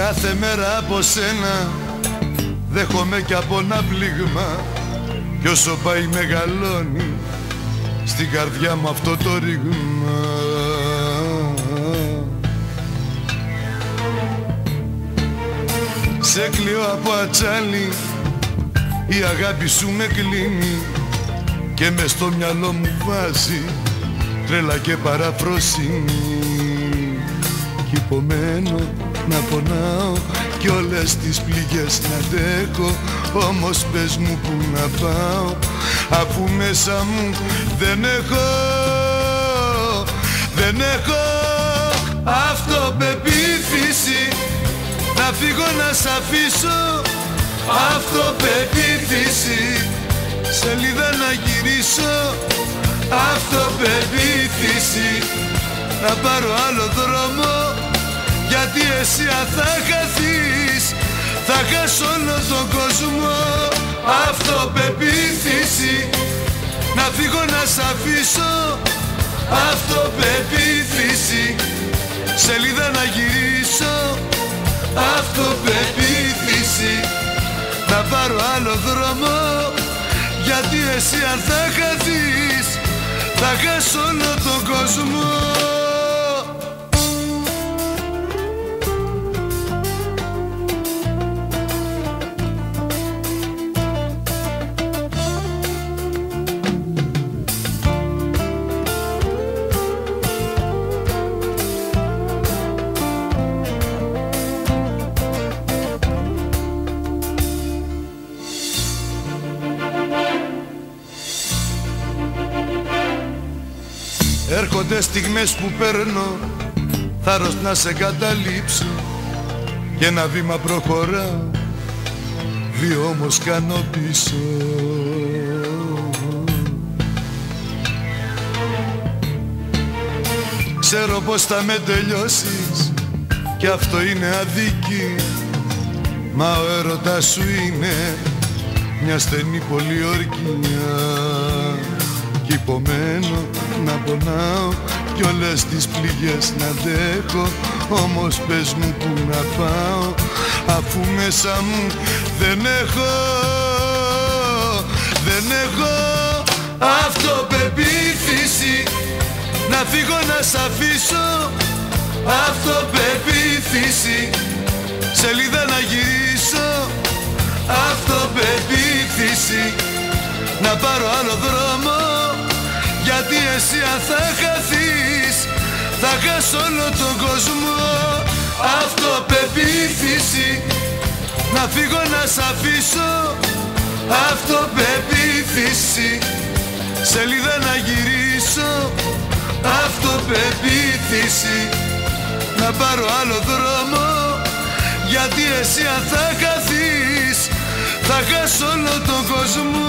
Κάθε μέρα από σένα δέχομαι κι από ένα πλήγμα, κι όσο πάει μεγαλώνει στην καρδιά μου αυτό το ρήγμα. Σε κλείω από ατσάλι, η αγάπη σου με κλείνει και μες στο μυαλό μου βάζει τρέλα και παραφροσύνη. Κι υπομένω να πονάω κι όλες τις πληγές να αντέχω, όμως πες μου που να πάω, αφού μέσα μου δεν έχω αυτοπεποίθηση. Να φύγω να σ' αφήσω, αυτοπεποίθηση. Σελίδα να γυρίσω, αυτοπεποίθηση. Να πάρω άλλο δρόμο, γιατί εσύ αν θα χαθείς θα χάσω όλο τον κόσμο. Αυτοπεποίθηση. Να φύγω να σ' αφήσω, αυτοπεποίθηση. Σελίδα να γυρίσω, αυτοπεποίθηση. Να πάρω άλλο δρόμο, γιατί εσύ αν θα χαθείς θα χάσω όλο τον κόσμο. Έρχονται στιγμές που παίρνω θάρρος να σε καταλήψω και ένα βήμα προχωράω, δύο όμως κάνω πίσω. Ξέρω πως θα με τελειώσεις κι αυτό είναι αδίκη, μα ο έρωτας σου είναι μια στενή πολιορκία. Κι υπομένω να πονάω κι όλες τις πληγές να αντέχω, όμως πες μου που να πάω, αφού μέσα μου δεν έχω αυτοπεποίθηση. Να φύγω να σ' αφήσω, αυτοπεποίθηση. Σελίδα να γυρίσω, αυτοπεποίθηση. Να πάρω άλλο δρόμο, γιατί εσύ αν θα χαθείς θα χάσω όλο τον κόσμο. Αυτοπεποίθηση. Να φύγω να σ' αφήσω, αυτοπεποίθηση. Σελίδα να γυρίσω, αυτοπεποίθηση. Να πάρω άλλο δρόμο, γιατί εσύ αν θα χαθείς θα χάσω όλο τον κόσμο.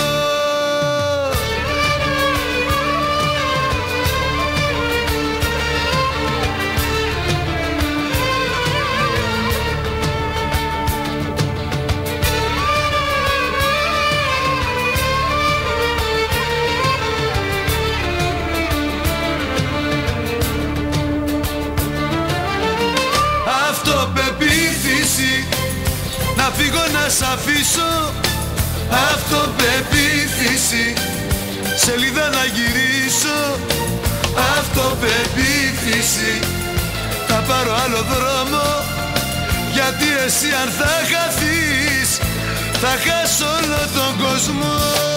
Να φύγω να σ' αφήσω, αυτοπεποίθηση. Σελίδα να γυρίσω, αυτοπεποίθηση. Θα πάρω άλλο δρόμο, γιατί εσύ αν θα χαθείς θα χάσω όλο τον κόσμο.